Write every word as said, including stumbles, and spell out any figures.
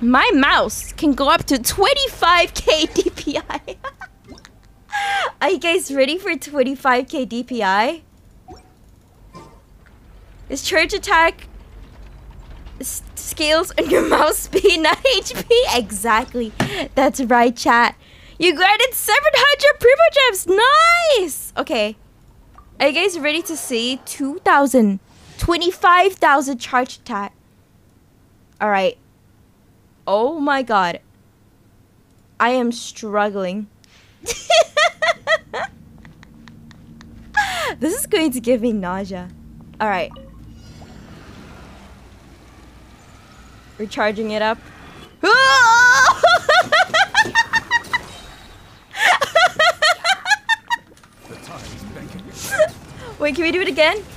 My mouse can go up to twenty-five K D P I. Are you guys ready for twenty-five K D P I? Is charge attack s scales on your mouse speed, not H P? Exactly. That's right, chat. You granted seven hundred primo gems. Nice. Okay. Are you guys ready to see two thousand, twenty-five thousand charge attack? All right. Oh my god. I am struggling. This is going to give me nausea. All right. We're charging it up. Wait, can we do it again?